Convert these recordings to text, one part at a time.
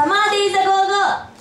サマーデイザゴーゴー。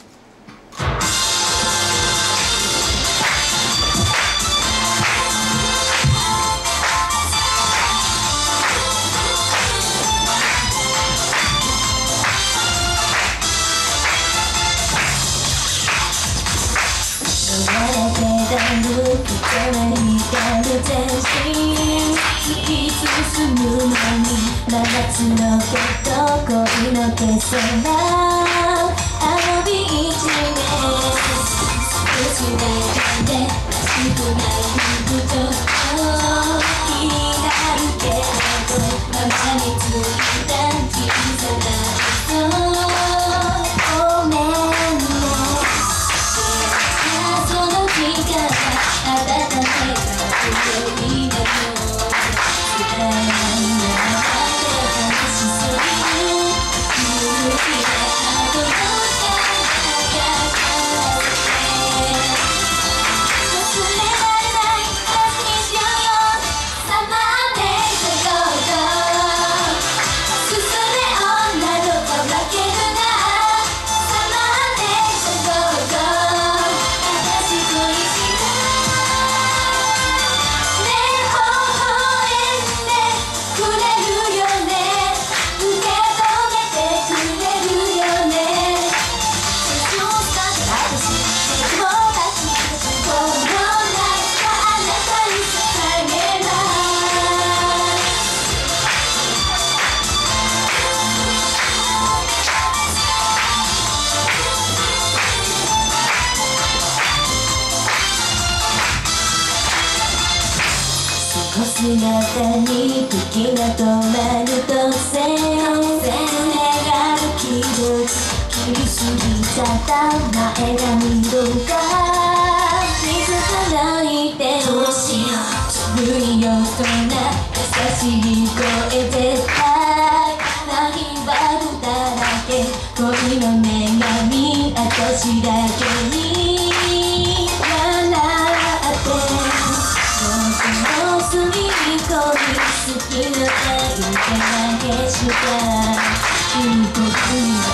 突き進むのに真夏のけど恋の消せないあのビーチで少しだけでしくない部長になるけれどママについた小さな嘘ごめんねその日から温めた強いのよ姿に時が止まると線がる気分切りすぎちゃった前髪どうか水からいてどうしよう不意よそんな優しい声絶対ないバグだらけ恋の女神私だけに笑って隅っこに好きな愛が消したいいこと